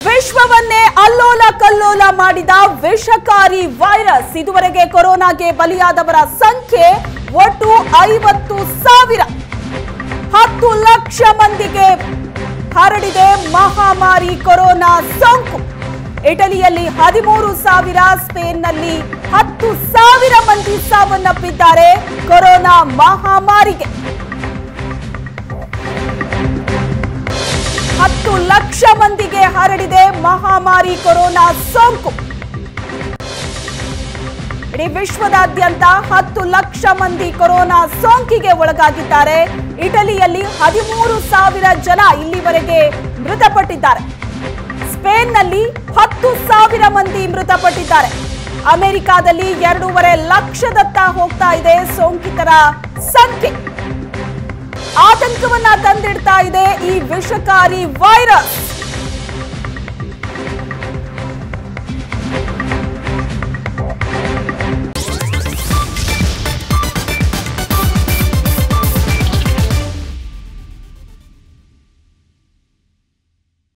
ವಿಶ್ವವನ್ನೇ ಅಲ್ಲೋಲ ಕಲ್ಲೋಲ ಮಾಡಿದ ವಿಷಕಾರಿ ವೈರಸ್. ಇದುವರೆಗೆ ಕೊರೋನಾಗೆ ಬಲಿಯಾದವರ ಸಂಖ್ಯೆ ಒಟ್ಟು 50,000. 10 ಲಕ್ಷ ಮಂದಿಗೆ ಹರಡಿದೆ ಮಹಾಮಾರಿ ಕೊರೋನಾ ಸೋಂಕು. ಇಟಲಿಯಲ್ಲಿ 13,000, ಸ್ಪೇನ್ನಲ್ಲಿ 10,000 ಮಂದಿ ಸಾವನ್ನಪ್ಪಿದ್ದಾರೆ ಕೊರೋನಾ ಮಹಾಮಾರಿಗೆ. 10 ಲಕ್ಷ ಮಂದಿಗೆ ಹರಡಿದೆ ಮಹಾಮಾರಿ ಕೊರೋನಾ ಸೋಂಕು. ಇಡೀ ವಿಶ್ವದಾದ್ಯಂತ 10 ಲಕ್ಷ ಮಂದಿ ಕೊರೋನಾ ಸೋಂಕಿಗೆ ಒಳಗಾಗಿದ್ದಾರೆ. ಇಟಲಿಯಲ್ಲಿ 13,000 ಜನ ಇಲ್ಲಿವರೆಗೆ ಮೃತಪಟ್ಟಿದ್ದಾರೆ. ಸ್ಪೇನ್ನಲ್ಲಿ 10,000 ಮಂದಿ ಮೃತಪಟ್ಟಿದ್ದಾರೆ. ಅಮೆರಿಕಾದಲ್ಲಿ 2.5 ಲಕ್ಷದತ್ತ ಹೋಗ್ತಾ ಇದೆ ಸೋಂಕಿತರ ಸಂಖ್ಯೆ. ಆತಂಕವನ್ನ ತಂದಿಡ್ತಾ ಇದೆ ಈ ವಿಷಕಾರಿ ವೈರಸ್.